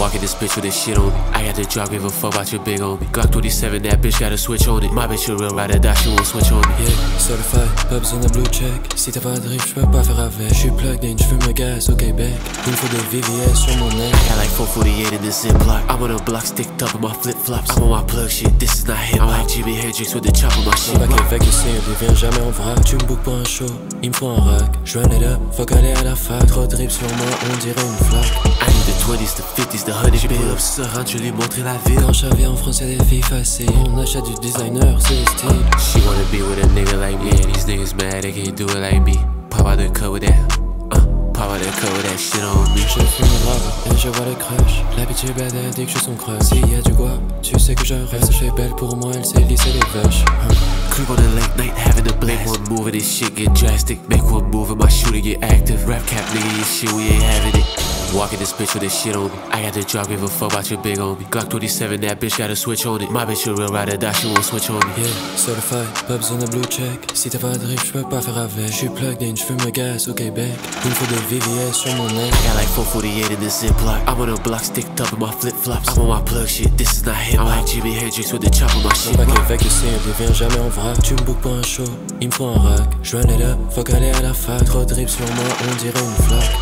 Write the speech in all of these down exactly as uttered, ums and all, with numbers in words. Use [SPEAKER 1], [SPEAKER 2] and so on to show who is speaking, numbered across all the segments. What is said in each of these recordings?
[SPEAKER 1] Walking this bitch with this shit on me. I got the drop, give a fuck about your big on me. Glock twenty-seven, that bitch got a switch on it. My bitch a real rider, that she won't switch on me.
[SPEAKER 2] Yeah, certified, pas besoin de blue check. Si t'as pas de drip, j'peux pas faire avec. J'suis plugged in, j'fume le gaz au Québec. Il me faut des V V S sur mon neck.
[SPEAKER 1] I got like four forty-eight in this ziplock. I'm on a block sticked up in my flip flops. I'm on my plug shit, this is not hip. I'm like Jimi Hendrix with the chop on my shit.
[SPEAKER 2] Back avec le simple, il vient jamais en vrac. Tu me bookes pour un show, il me faut un rack. J'run it up, fuck aller à la fac. Trop de drip sur moi, on dirait une flaque.
[SPEAKER 1] I need the twenties, the fifties, the hundreds. J'ai pull up Serane, je lui montrer la ville.
[SPEAKER 2] Quand j'avais en France, y'a des filles faciles. On achète du designer, c'est le style.
[SPEAKER 1] She wanna be with a nigga like me, and these niggas mad, they can't do it like me. Pop out the cut with that, uh, pop out the cut with that shit on me.
[SPEAKER 2] Je fume grave et je vois les crushs. L'habitude bad, elle dit que je suis son crush. S'il y a du guap, tu sais que je rush. Elle se fait belle pour moi, elle sait lisser les vaches.
[SPEAKER 1] Creep on the late night, having a blast. Make one move and this shit get drastic. Make one move and my shooter get active. Rap cap nigga, your shit, we ain't having it. Walking this bitch with this shit on me. I got the drop, give a fuck about your big on me. Glock twenty-seven, that bitch got a switch on it. My bitch a real rider, that she won't switch on me.
[SPEAKER 2] Yeah, certified, pas besoin de blue check. Si t'as pas de drip, j'peux pas faire avec. J'suis plugged in, j'fume le gaz au Québec. Il me faut des V V S sur mon neck.
[SPEAKER 1] I got like four forty-eight in this ziplock. I'm on a block sticked up in my flip flops. I'm on my plug shit, this is not hip. I'm like Jimi Hendrix with the chop on my shit.
[SPEAKER 2] Back avec le simple, il vient jamais en vrac. Tu me bookes pour un show, il me faut un rack. J'run it up, fuck aller à la fac. Trop de drip sur moi, on dirait une flaque.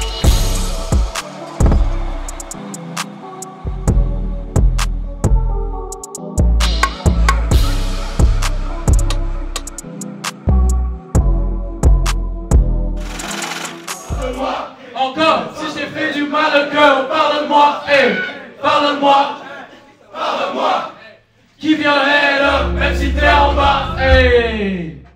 [SPEAKER 3] Encore, si j'ai fait du mal au cœur, parle-moi, hey, parle-moi, parle-moi, qui viendrait là, même si t'es en bas, hey.